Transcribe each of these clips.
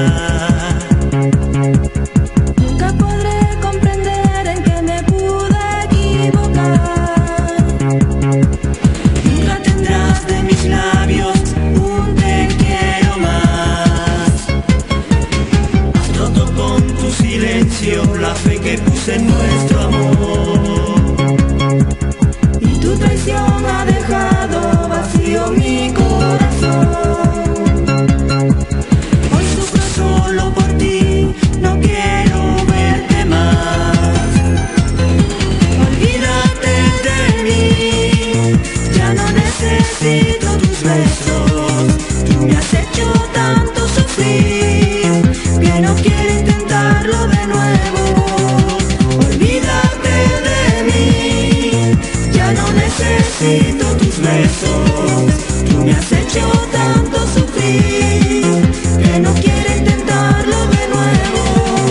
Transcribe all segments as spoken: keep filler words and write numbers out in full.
Nunca podré comprender en qué me pude equivocar. Nunca tendrás de mis labios un te quiero más. Has roto con tu silencio la fe que puse en nuestro amor. Y tu traición ha dejado vacío mi corazón. Hoy sufro solo por ti, no quiero verte más. Olvídate de mí, ya no necesito tus besos. Tú me has hecho tanto sufrir que no quiero intentarlo de nuevo. Olvídate de mí, ya no necesito tus besos. Tú me has hecho tanto sufrir que no quiero intentarlo de nuevo.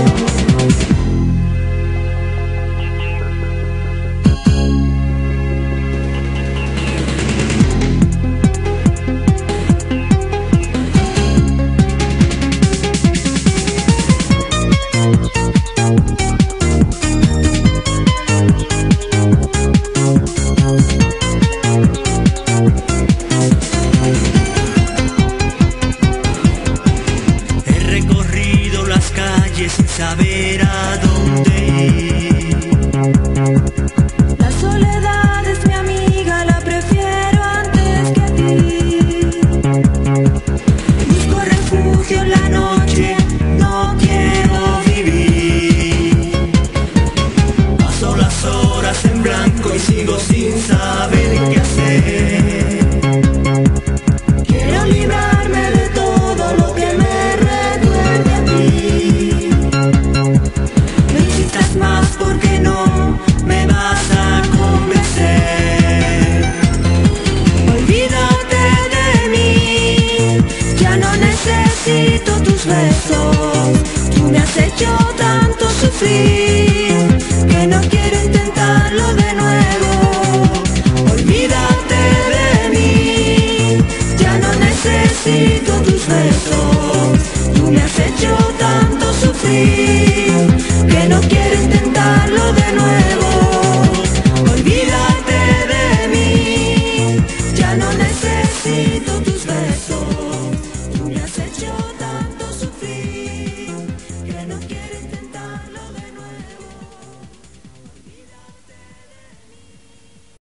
He recorrido las calles sin saber a dónde ir. La soledad es mi amiga, la prefiero antes que a ti. Busco refugio en la noche, no quiero vivir. Paso las horas en blanco y sigo sin saber qué hacer. Quiero librarme de todo lo que me recuerde a ti. No insistas más porque no me vas a convencer. Olvídate de mí, ya no necesito tus besos. Tú me has hecho tanto sufrir que no quiero intentarlo de nuevo. Olvídate de mí, ya no necesito tus besos. Tú me has hecho tanto sufrir